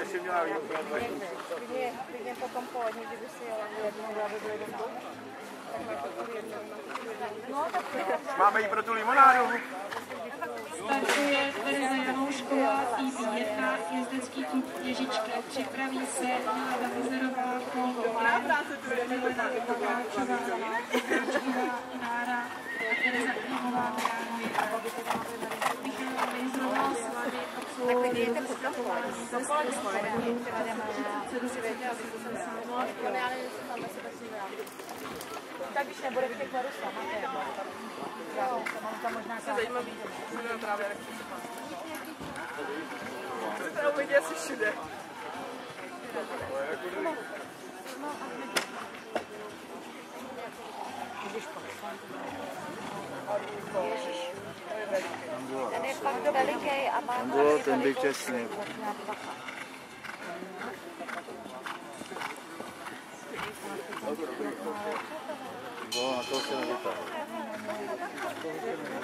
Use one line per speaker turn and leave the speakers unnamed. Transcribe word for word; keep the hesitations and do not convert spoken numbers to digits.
si měla výrobu.
Klidně potom polední, kdyby si jela jednou, aby byli domů. Tak máš to jednou. No, tak
máme jí pro tu limonádu.
Startuje Tereza Janoušková, T B jedna, jezdecký klub Ježičky. Připraví se Milada Mizerová, Kolková, Milena Kováčová, Kováčková, Nára a Tereza Klimová, Michaela Lejzrová, Slavy, absolvuje
tak když nebude v těch varu sama, to je možná
zajímavý, že právě to je uvidí asi všude.
Ten je fakt veliký a má
tam bylo ten byl těsný. Bylo na to se nevypadá.